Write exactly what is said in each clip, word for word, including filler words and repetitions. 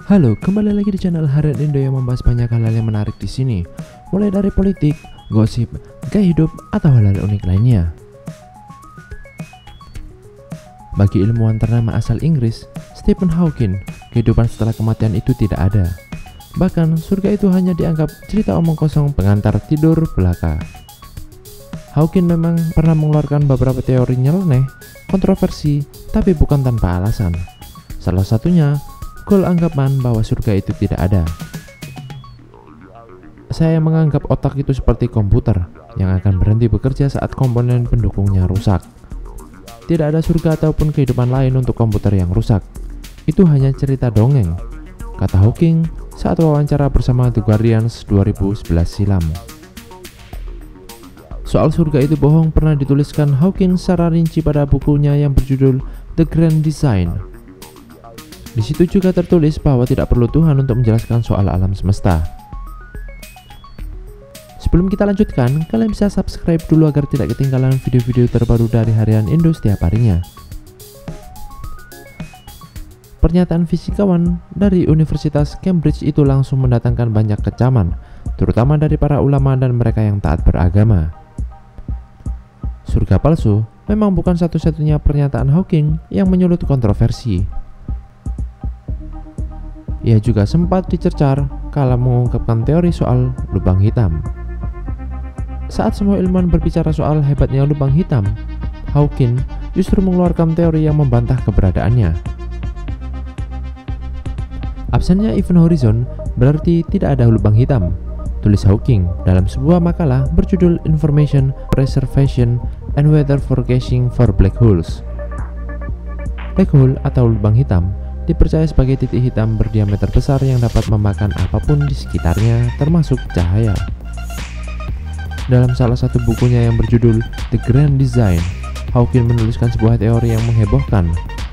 Halo, kembali lagi di channel Harian Indo yang membahas banyak hal yang menarik di sini, mulai dari politik, gosip, gaya hidup, atau hal-hal unik lainnya. Bagi ilmuwan ternama asal Inggris, Stephen Hawking, kehidupan setelah kematian itu tidak ada. Bahkan, surga itu hanya dianggap cerita omong kosong pengantar tidur belaka. Hawking memang pernah mengeluarkan beberapa teori nyeleneh, kontroversi, tapi bukan tanpa alasan. Salah satunya, goal anggapan bahwa surga itu tidak ada. Saya menganggap otak itu seperti komputer yang akan berhenti bekerja saat komponen pendukungnya rusak. Tidak ada surga ataupun kehidupan lain untuk komputer yang rusak. Itu hanya cerita dongeng, kata Hawking saat wawancara bersama The Guardians dua ribu sebelas silam. Soal surga itu bohong pernah dituliskan Hawking secara rinci pada bukunya yang berjudul The Grand Design. Di situ juga tertulis bahwa tidak perlu Tuhan untuk menjelaskan soal alam semesta. Sebelum kita lanjutkan, kalian bisa subscribe dulu agar tidak ketinggalan video-video terbaru dari Harian Indo setiap harinya. Pernyataan fisikawan dari Universitas Cambridge itu langsung mendatangkan banyak kecaman, terutama dari para ulama dan mereka yang taat beragama. Surga palsu memang bukan satu-satunya pernyataan Hawking yang menyulut kontroversi. Ia juga sempat dicercar kala mengungkapkan teori soal lubang hitam. Saat semua ilmuwan berbicara soal hebatnya lubang hitam, Hawking justru mengeluarkan teori yang membantah keberadaannya. Absennya event horizon berarti tidak ada lubang hitam, tulis Hawking dalam sebuah makalah berjudul Information Preservation and Weather Forecasting for Black Holes. Black hole atau lubang hitam dipercaya sebagai titik hitam berdiameter besar yang dapat memakan apapun di sekitarnya, termasuk cahaya. Dalam salah satu bukunya yang berjudul The Grand Design, Hawking menuliskan sebuah teori yang menghebohkan.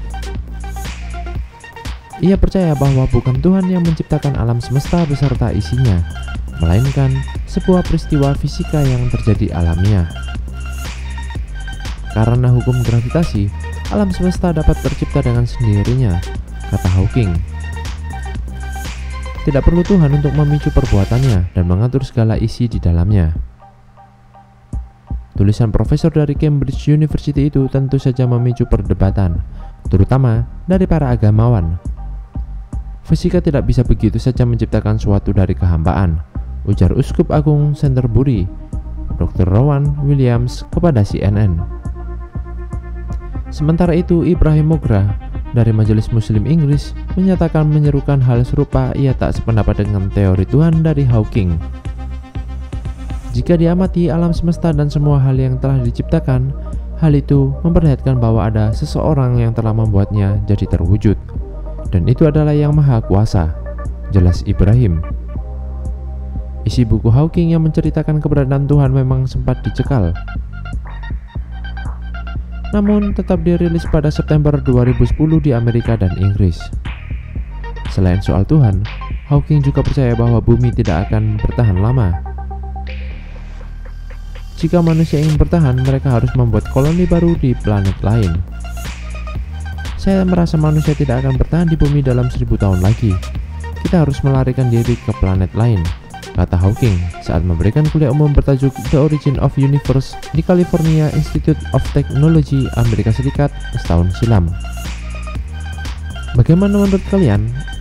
Ia percaya bahwa bukan Tuhan yang menciptakan alam semesta beserta isinya, melainkan sebuah peristiwa fisika yang terjadi alamiah. Karena hukum gravitasi, alam semesta dapat tercipta dengan sendirinya, kata Hawking. Tidak perlu Tuhan untuk memicu perbuatannya dan mengatur segala isi di dalamnya. Tulisan profesor dari Cambridge University itu tentu saja memicu perdebatan, terutama dari para agamawan. Fisika tidak bisa begitu saja menciptakan suatu dari kehambaan, ujar Uskup Agung Canterbury, dokter Rowan Williams kepada C N N. Sementara itu, Ibrahim Mogra dari Majelis Muslim Inggris menyatakan menyerukan hal serupa. Ia tak sependapat dengan teori Tuhan dari Hawking. Jika diamati alam semesta dan semua hal yang telah diciptakan, hal itu memperlihatkan bahwa ada seseorang yang telah membuatnya jadi terwujud, dan itu adalah Yang Maha Kuasa, jelas Ibrahim. Isi buku Hawking yang menceritakan keberadaan Tuhan memang sempat dicekal, namun tetap dirilis pada September dua ribu sepuluh di Amerika dan Inggris. Selain soal Tuhan, Hawking juga percaya bahwa bumi tidak akan bertahan lama. Jika manusia ingin bertahan, mereka harus membuat koloni baru di planet lain. Saya merasa manusia tidak akan bertahan di bumi dalam seribu tahun lagi. Kita harus melarikan diri ke planet lain, kata Hawking saat memberikan kuliah umum bertajuk The Origin of Universe di California Institute of Technology, Amerika Serikat setahun silam. Bagaimana menurut kalian?